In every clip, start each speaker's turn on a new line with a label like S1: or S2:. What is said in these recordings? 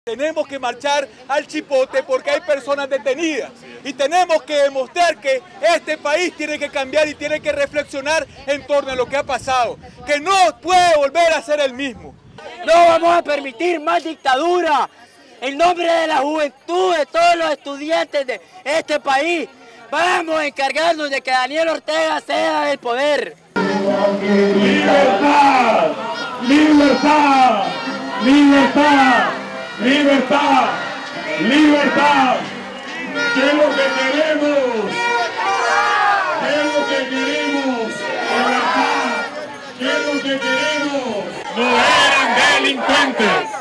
S1: Tenemos que marchar al Chipote porque hay personas detenidas y tenemos que demostrar que este país tiene que cambiar y tiene que reflexionar en torno a lo que ha pasado, que no puede volver a ser el mismo.
S2: No vamos a permitir más dictadura. En nombre de la juventud, de todos los estudiantes de este país, vamos a encargarnos de que Daniel Ortega ceda del poder.
S3: ¡Libertad! ¡Libertad! ¡Libertad! ¡Libertad! ¡Libertad! ¿Qué es lo que queremos? ¿Qué es lo que queremos? ¡Libertad! ¿Qué es lo que queremos? ¡No eran delincuentes!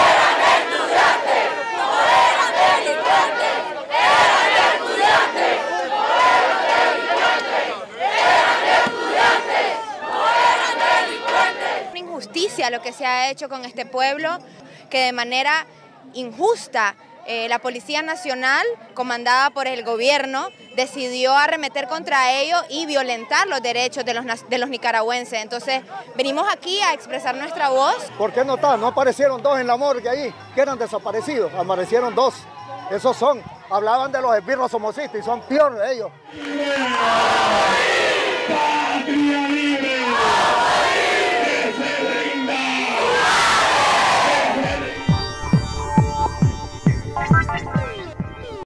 S4: Injusticia lo que se ha hecho con este pueblo, que de manera injusta la Policía Nacional, comandada por el gobierno, decidió arremeter contra ellos y violentar los derechos de los nicaragüenses. Entonces, venimos aquí a expresar nuestra voz.
S5: ¿Por qué no están? No aparecieron dos en la morgue ahí, que eran desaparecidos, aparecieron dos. Esos son, hablaban de los esbirros somocistas y son peores ellos.
S3: ¡Patria!